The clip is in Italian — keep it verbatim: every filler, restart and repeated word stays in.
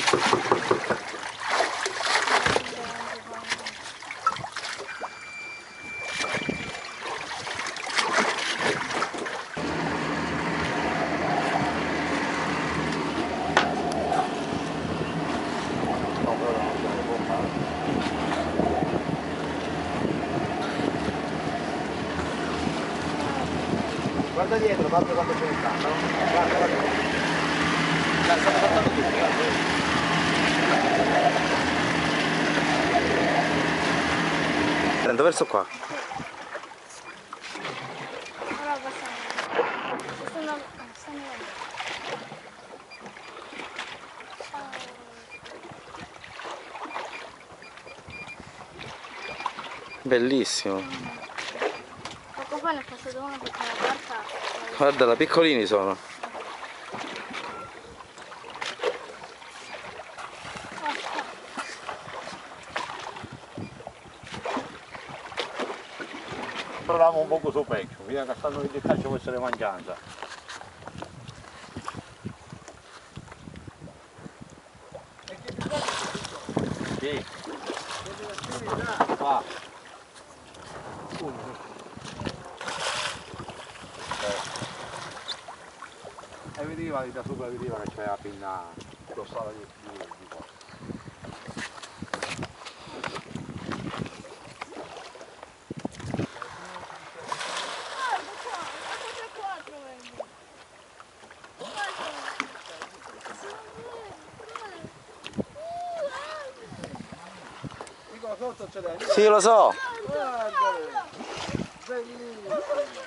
Guarda dietro, guarda quando c'è il campo, guarda, guarda. Dai, stanno saltando tutti, guarda. Prendo verso qua. Ora passiamo. Sono... sono... Bellissimo. Poco fa ne è passato uno perché la barca... Guarda, da piccolini sono. Proviamo un poco su peggio, via che stanno di calcio per essere mangianza. Sì. Qua. E vedeva da sopra, vedeva che c'era la pinna dorsale di, di, di qua. Sì, lo so. Guardale, bellissimo.